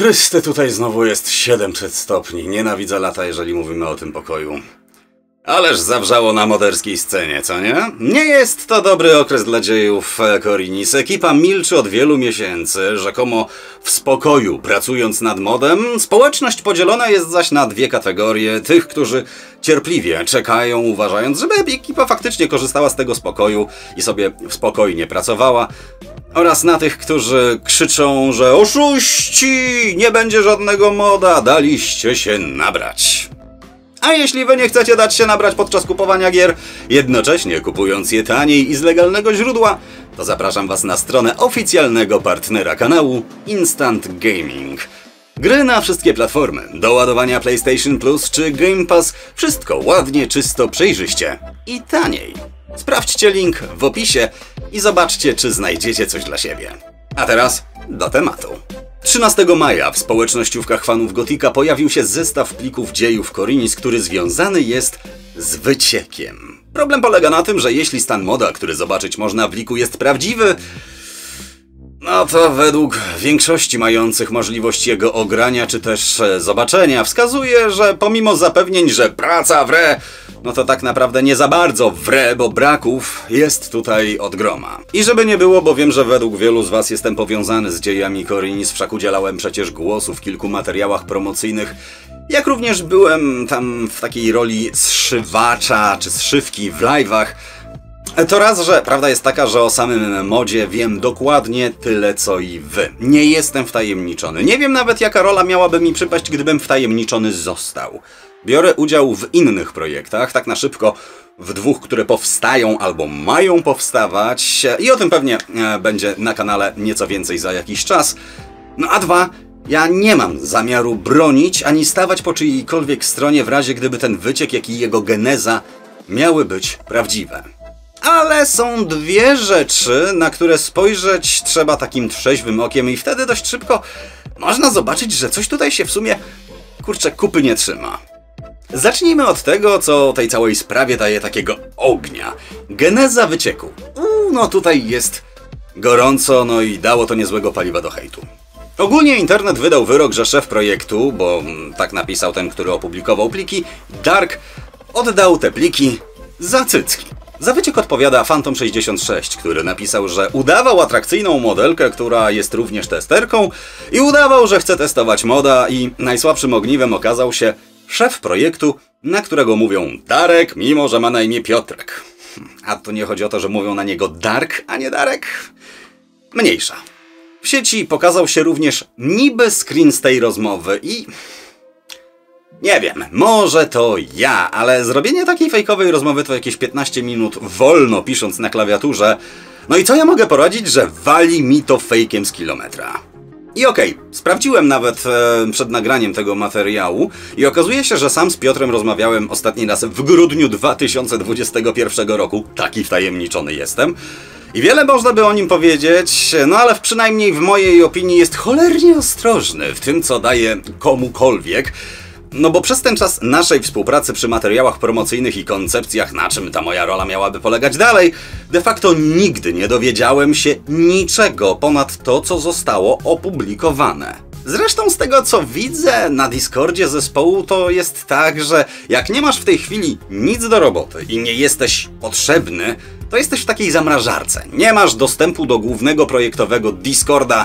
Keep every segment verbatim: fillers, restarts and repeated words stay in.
Chryste, tutaj znowu jest siedemset stopni. Nienawidzę lata, jeżeli mówimy o tym pokoju. Ależ zawrzało na moderskiej scenie, co nie? Nie jest to dobry okres dla dziejów Korinis. Ekipa milczy od wielu miesięcy, rzekomo w spokoju pracując nad modem. Społeczność podzielona jest zaś na dwie kategorie. Tych, którzy cierpliwie czekają, uważając, żeby ekipa faktycznie korzystała z tego spokoju i sobie spokojnie pracowała. Oraz na tych, którzy krzyczą, że oszuści, nie będzie żadnego moda, daliście się nabrać. A jeśli wy nie chcecie dać się nabrać podczas kupowania gier, jednocześnie kupując je taniej i z legalnego źródła, to zapraszam was na stronę oficjalnego partnera kanału Instant Gaming. Gry na wszystkie platformy, do ładowania PlayStation Plus czy Game Pass, wszystko ładnie, czysto, przejrzyście i taniej. Sprawdźcie link w opisie i zobaczcie, czy znajdziecie coś dla siebie. A teraz do tematu. trzynastego maja w społecznościówkach fanów Gotika pojawił się zestaw plików dziejów Korinis, który związany jest z wyciekiem. Problem polega na tym, że jeśli stan moda, który zobaczyć można w pliku, jest prawdziwy, no to według większości mających możliwość jego ogrania czy też zobaczenia wskazuje, że pomimo zapewnień, że praca wre, no to tak naprawdę nie za bardzo wre, bo braków jest tutaj od groma. I żeby nie było, bo wiem, że według wielu z was jestem powiązany z dziejami Korinis, wszak udzielałem przecież głosu w kilku materiałach promocyjnych, jak również byłem tam w takiej roli zszywacza czy zszywki w live'ach. To raz, że prawda jest taka, że o samym modzie wiem dokładnie tyle co i wy. Nie jestem wtajemniczony. Nie wiem nawet, jaka rola miałaby mi przypaść, gdybym wtajemniczony został. Biorę udział w innych projektach, tak na szybko w dwóch, które powstają albo mają powstawać i o tym pewnie będzie na kanale nieco więcej za jakiś czas. No a dwa, ja nie mam zamiaru bronić ani stawać po czyjejkolwiek stronie w razie gdyby ten wyciek, jak i jego geneza miały być prawdziwe. Ale są dwie rzeczy, na które spojrzeć trzeba takim trzeźwym okiem i wtedy dość szybko można zobaczyć, że coś tutaj się w sumie, kurczę, kupy nie trzyma. Zacznijmy od tego, co tej całej sprawie daje takiego ognia. Geneza wycieku. Uuu, no tutaj jest gorąco, no i dało to niezłego paliwa do hejtu. Ogólnie internet wydał wyrok, że szef projektu, bo tak napisał ten, który opublikował pliki, Dark, oddał te pliki za cycki. Za wyciek odpowiada Phantom sześćdziesiąt sześć, który napisał, że udawał atrakcyjną modelkę, która jest również testerką i udawał, że chce testować moda i najsłabszym ogniwem okazał się szef projektu, na którego mówią Darek, mimo że ma na imię Piotrek. A to nie chodzi o to, że mówią na niego Dark, a nie Darek? Mniejsza. W sieci pokazał się również niby screen z tej rozmowy i... nie wiem, może to ja, ale zrobienie takiej fejkowej rozmowy to jakieś piętnaście minut wolno pisząc na klawiaturze. No i co ja mogę poradzić, że wali mi to fejkiem z kilometra. I okej, okay, sprawdziłem nawet e, przed nagraniem tego materiału i okazuje się, że sam z Piotrem rozmawiałem ostatni raz w grudniu dwa tysiące dwudziestego pierwszego roku. Taki wtajemniczony jestem. I wiele można by o nim powiedzieć, no ale przynajmniej w mojej opinii jest cholernie ostrożny w tym, co daje komukolwiek. No bo przez ten czas naszej współpracy przy materiałach promocyjnych i koncepcjach, na czym ta moja rola miałaby polegać dalej, de facto nigdy nie dowiedziałem się niczego ponad to, co zostało opublikowane. Zresztą z tego, co widzę na Discordzie zespołu, to jest tak, że jak nie masz w tej chwili nic do roboty i nie jesteś potrzebny, to jesteś w takiej zamrażarce. Nie masz dostępu do głównego projektowego Discorda,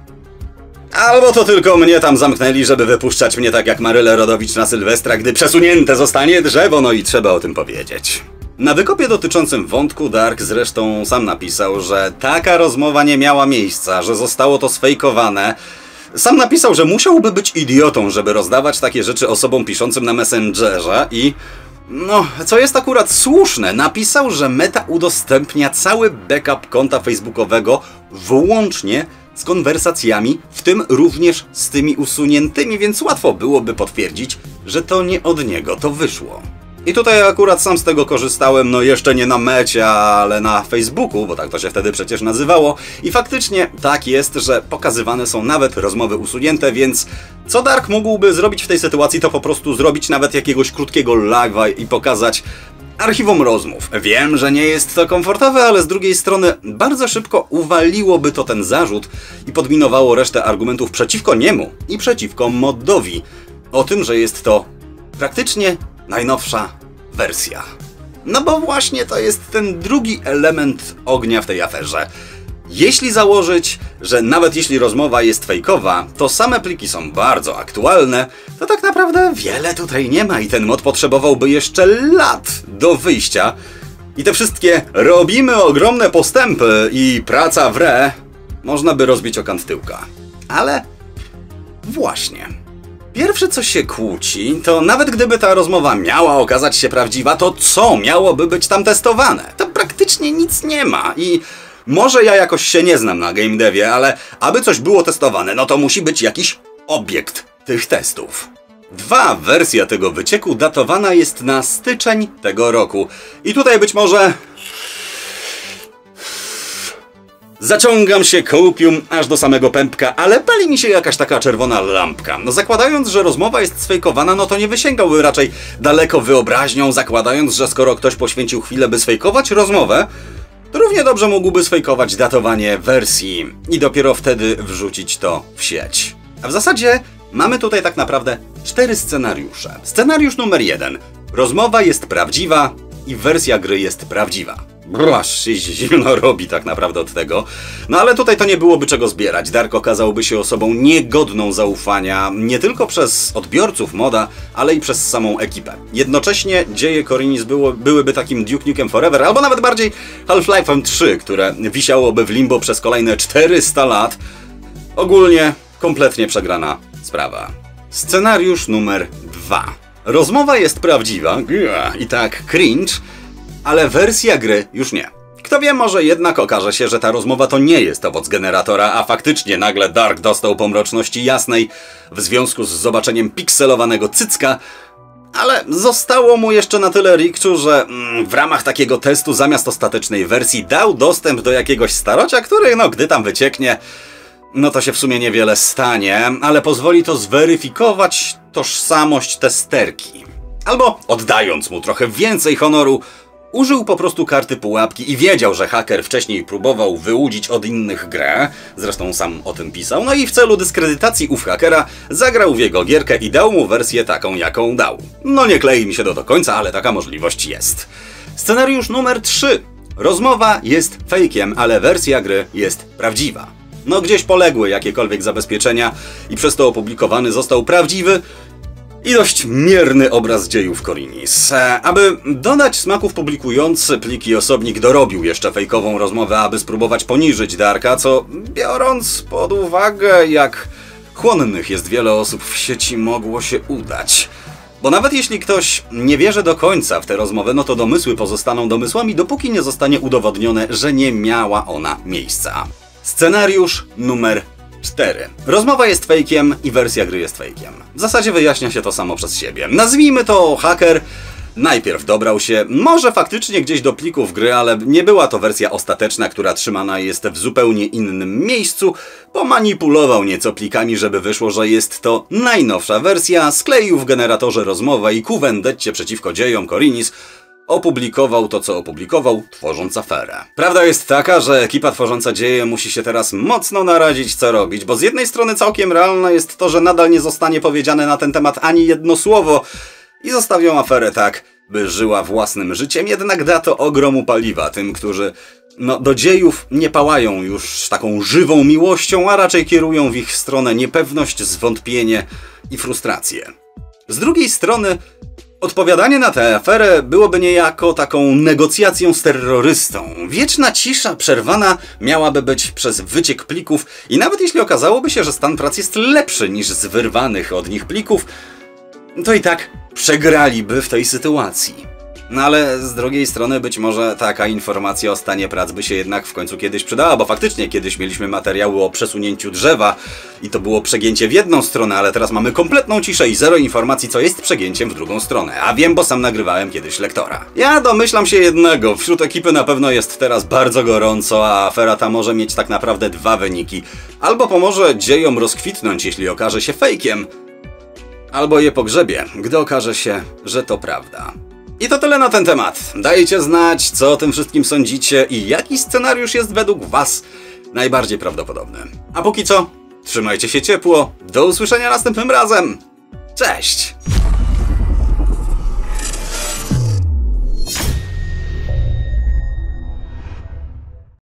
albo to tylko mnie tam zamknęli, żeby wypuszczać mnie tak jak Marylę Rodowicz na Sylwestra, gdy przesunięte zostanie drzewo, no i trzeba o tym powiedzieć. Na wykopie dotyczącym wątku Dark zresztą sam napisał, że taka rozmowa nie miała miejsca, że zostało to sfejkowane. Sam napisał, że musiałby być idiotą, żeby rozdawać takie rzeczy osobom piszącym na Messengerze i... no, co jest akurat słuszne, napisał, że Meta udostępnia cały backup konta facebookowego włącznie z konwersacjami, w tym również z tymi usuniętymi, więc łatwo byłoby potwierdzić, że to nie od niego to wyszło. I tutaj akurat sam z tego korzystałem, no jeszcze nie na Mecie, ale na Facebooku, bo tak to się wtedy przecież nazywało. I faktycznie tak jest, że pokazywane są nawet rozmowy usunięte, więc co Dark mógłby zrobić w tej sytuacji, to po prostu zrobić nawet jakiegoś krótkiego live'a i pokazać Archiwum rozmów. Wiem, że nie jest to komfortowe, ale z drugiej strony bardzo szybko uwaliłoby to ten zarzut i podminowało resztę argumentów przeciwko niemu i przeciwko modowi. O tym, że jest to praktycznie najnowsza wersja. No bo właśnie to jest ten drugi element ognia w tej aferze. Jeśli założyć, że nawet jeśli rozmowa jest fejkowa, to same pliki są bardzo aktualne, to tak naprawdę wiele tutaj nie ma i ten mod potrzebowałby jeszcze lat do wyjścia. I te wszystkie robimy ogromne postępy i praca w re można by rozbić o kant tyłka. Ale właśnie. Pierwsze co się kłóci, to nawet gdyby ta rozmowa miała okazać się prawdziwa, to co miałoby być tam testowane? To praktycznie nic nie ma i może ja jakoś się nie znam na game devie, ale aby coś było testowane, no to musi być jakiś obiekt tych testów. Dwa, wersja tego wycieku datowana jest na styczeń tego roku. I tutaj być może zaciągam się kołupium aż do samego pępka, ale pali mi się jakaś taka czerwona lampka. No zakładając, że rozmowa jest sfejkowana, no to nie wysięgałby raczej daleko wyobraźnią, zakładając, że skoro ktoś poświęcił chwilę, by sfejkować rozmowę, to równie dobrze mógłby sfejkować datowanie wersji i dopiero wtedy wrzucić to w sieć. A w zasadzie mamy tutaj tak naprawdę cztery scenariusze. Scenariusz numer jeden. Rozmowa jest prawdziwa i wersja gry jest prawdziwa. Aż się zimno robi tak naprawdę od tego. No ale tutaj to nie byłoby czego zbierać. Dark okazałby się osobą niegodną zaufania nie tylko przez odbiorców moda, ale i przez samą ekipę. Jednocześnie dzieje Korinis było, byłyby takim Duke Nukem Forever, albo nawet bardziej Half-Life'em trzy, które wisiałoby w limbo przez kolejne czterysta lat. Ogólnie kompletnie przegrana sprawa. Scenariusz numer dwa. Rozmowa jest prawdziwa i tak cringe, ale wersja gry już nie. Kto wie, może jednak okaże się, że ta rozmowa to nie jest owoc generatora, a faktycznie nagle Dark dostał pomroczności jasnej w związku z zobaczeniem pikselowanego cycka, ale zostało mu jeszcze na tyle rikczu, że mm, w ramach takiego testu zamiast ostatecznej wersji dał dostęp do jakiegoś starocia, który, no, gdy tam wycieknie, no to się w sumie niewiele stanie, ale pozwoli to zweryfikować tożsamość testerki. Albo, oddając mu trochę więcej honoru, użył po prostu karty pułapki i wiedział, że haker wcześniej próbował wyłudzić od innych grę, zresztą sam o tym pisał, no i w celu dyskredytacji ów hakera zagrał w jego gierkę i dał mu wersję taką, jaką dał. No nie klei mi się to do końca, ale taka możliwość jest. Scenariusz numer trzy. Rozmowa jest fejkiem, ale wersja gry jest prawdziwa. No gdzieś poległy jakiekolwiek zabezpieczenia i przez to opublikowany został prawdziwy i dość mierny obraz dziejów Korinis. Aby dodać smaków publikujący pliki osobnik dorobił jeszcze fejkową rozmowę, aby spróbować poniżyć Darka, co biorąc pod uwagę, jak chłonnych jest wiele osób w sieci, mogło się udać. Bo nawet jeśli ktoś nie wierzy do końca w tę rozmowę, no to domysły pozostaną domysłami, dopóki nie zostanie udowodnione, że nie miała ona miejsca. Scenariusz numer cztery. Rozmowa jest fejkiem i wersja gry jest fejkiem. W zasadzie wyjaśnia się to samo przez siebie. Nazwijmy to haker. Najpierw dobrał się może faktycznie gdzieś do plików gry, ale nie była to wersja ostateczna, która trzymana jest w zupełnie innym miejscu. Pomanipulował nieco plikami, żeby wyszło, że jest to najnowsza wersja, skleił w generatorze rozmowę i ku wendetcie przeciwko dziejom Korinis opublikował to, co opublikował, tworząc aferę. Prawda jest taka, że ekipa tworząca dzieje musi się teraz mocno naradzić, co robić, bo z jednej strony całkiem realne jest to, że nadal nie zostanie powiedziane na ten temat ani jedno słowo i zostawią aferę tak, by żyła własnym życiem, jednak da to ogromu paliwa tym, którzy no, do dziejów nie pałają już taką żywą miłością, a raczej kierują w ich stronę niepewność, zwątpienie i frustrację. Z drugiej strony odpowiadanie na tę aferę byłoby niejako taką negocjacją z terrorystą. Wieczna cisza przerwana miałaby być przez wyciek plików i nawet jeśli okazałoby się, że stan prac jest lepszy niż z wyrwanych od nich plików, to i tak przegraliby w tej sytuacji. No ale z drugiej strony być może taka informacja o stanie prac by się jednak w końcu kiedyś przydała, bo faktycznie kiedyś mieliśmy materiały o przesunięciu drzewa i to było przegięcie w jedną stronę, ale teraz mamy kompletną ciszę i zero informacji, co jest przegięciem w drugą stronę. A wiem, bo sam nagrywałem kiedyś lektora. Ja domyślam się jednego, wśród ekipy na pewno jest teraz bardzo gorąco, a afera ta może mieć tak naprawdę dwa wyniki. Albo pomoże dziejom rozkwitnąć, jeśli okaże się fejkiem, albo je pogrzebie, gdy okaże się, że to prawda. I to tyle na ten temat. Dajcie znać, co o tym wszystkim sądzicie i jaki scenariusz jest według was najbardziej prawdopodobny. A póki co, trzymajcie się ciepło. Do usłyszenia następnym razem. Cześć!